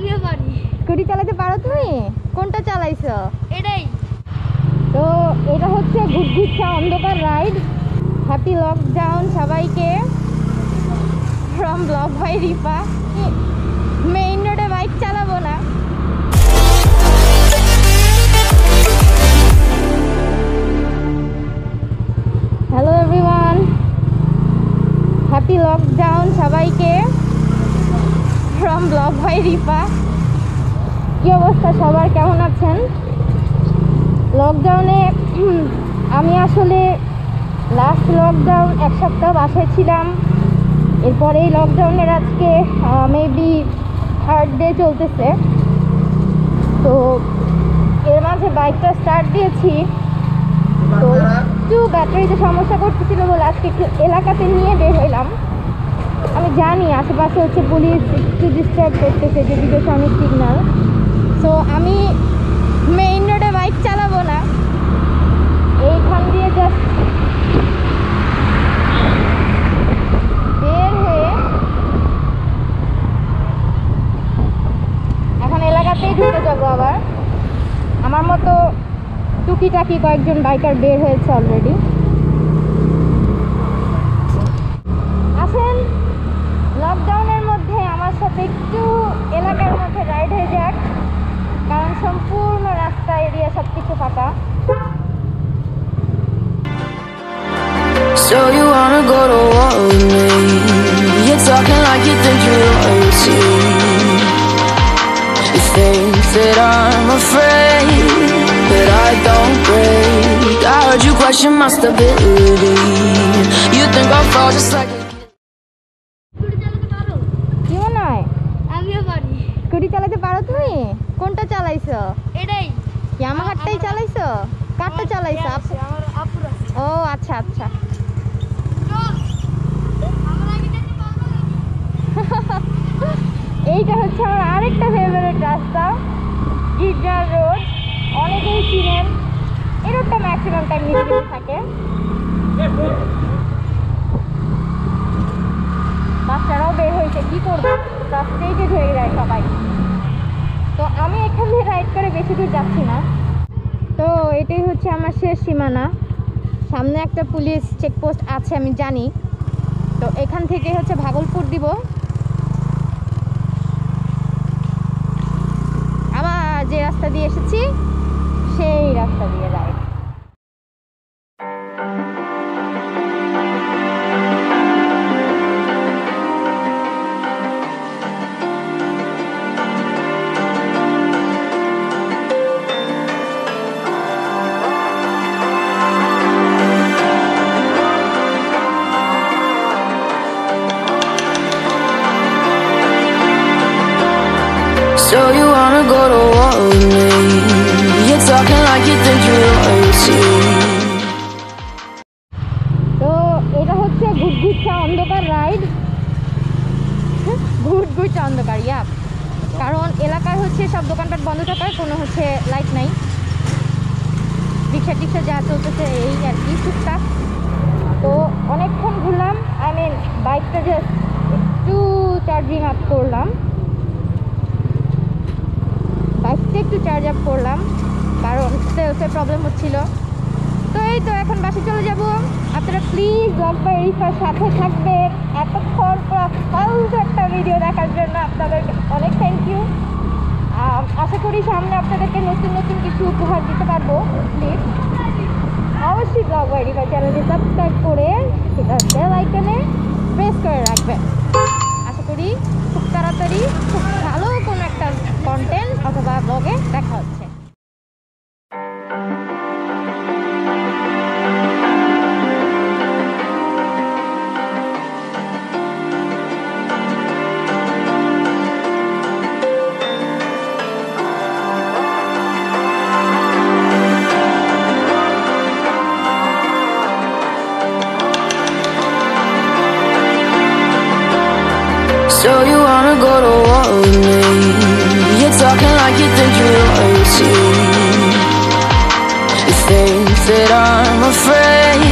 আমিও পারি। স্কুটি চালাতে পারো তুমি? কোনটা চালাইছো? এটাই। তো এটা হচ্ছে ঘুরঘুরছা অন্ধকার রাইড। হ্যাপি লকডাউন সবাইকে from blog by Ripa. Main রোডে বাইক চালাবো না। হ্যালো এভরিওয়ান, হ্যাপি লকডাউন সবাইকে ফ্রম ব্লগ বাই রিপা। কি অবস্থা সবার, কেমন আছেন? লকডাউনে আমি আসলে লাস্ট লকডাউন এক সপ্তাহ বাসায় ছিলাম। এরপরে এই লকডাউনের আজকে মেবি 3rd ডে চলতেছে। তো এর মাঝে বাইকটা স্টার্ট দিয়েছি, তো একটু ব্যাটারিতে সমস্যা করতেছিল বলে আজকে একটু এলাকাতে নিয়ে বের হইলাম। আমি জানি আশেপাশে হচ্ছে পুলিশ একটু ডিস্টার্ব করতেছে, যেদিকে অনেক সিগন্যাল। সো আমি মেইন রোডে বাইক চালাবো না, এইখান দিয়ে জাস্ট বের হয়ে এখন এলাকাতেই ঢুকে যাবো। আবার আমার মতো টুকিটাকি কয়েকজন বাইকার বের হয়েছে অলরেডি। আসেন লকডাউনের মধ্যে আমার সাথে একটু এলাকার মধ্যে রাইড হয়ে যাক, কারণ সম্পূর্ণ রাস্তা এরিয়া সব কিছু ফাঁকা। So you wanna go to war with me? You're talking like you think you're royalty. You think that I'm afraid, but I don't break. I heard you question my stability. You think I'll fall just like a scooty চালাতে পারো? কি মনে হয়? আমিও পারি। Scooty চালাতে পারো তুমি? কোনটা চালাইছো? এটাই। ইয়ামাহারটাই চালাইছো? কারটা চালাইছো? আমার আপুরা। ও আচ্ছা আচ্ছা। এইটা হচ্ছে আমার আরেকটা ফেভারিট রাস্তা, গির্জার রোড। অনেকেই চিনেন, এই রোডটা ম্যাক্সিমাম টাইম নিচে থাকে। বাচ্চারাও বের হয়েছে, কি করবো, রাস্তাইতে হয়ে যায় সবাই। তো আমি এখান থেকে রাইড করে বেশি দূর যাচ্ছি না। তো এটাই হচ্ছে আমার শেষ সীমানা। সামনে একটা পুলিশ চেকপোস্ট আছে আমি জানি। তো এখান থেকে হচ্ছে ভাগলপুর দিব, আবার যে রাস্তা দিয়ে এসেছি সেই রাস্তা দিয়ে ride. So you wanna go to war with me? You're talking like you think you're royalty. তো এটা হচ্ছে ঘুরঘুরছা অন্ধকার রাইড। ঘুরঘুরছা অন্ধকার, ইয়াপ। কারণ এলাকায় হচ্ছে সব দোকানপাট বন্ধ থাকার, কোনো হচ্ছে লাইট নাই, রিক্সা টিক্সা যা চলতেছে এই আর কি টুকটাক। তো অনেকক্ষণ ঘুরলাম, বাইকটা জাস্ট একটু চার্জিং আপ করলাম, বাইকটা একটু চার্জ আপ করলাম কারণ সেলফে প্রবলেম হচ্ছিল। তো এই তো এখন বাসে চলে যাব। আপনারা প্লিজ ব্লগ বাই রিপার সাথে থাকবেন এতক্ষণ ফালতু একটা ভিডিও দেখার জন্য। আপনাদেরকে অনেক থ্যাংক ইউ। আশা করি সামনে আপনাদেরকে নতুন নতুন কিছু উপহার দিতে পারবো। প্লিজ অবশ্যই ব্লগ বাই রিপার চ্যানেলটি সাবস্ক্রাইব করে সেটা বেল আইকনে প্রেস করে রাখবেন। আশা করি খুব তাড়াতাড়ি খুব ভালো কোনো একটা কন্টেন্ট অথবা ব্লগে দেখা হচ্ছে। So you wanna go to war with me? You're talking like you think you're royalty. You think that I'm afraid,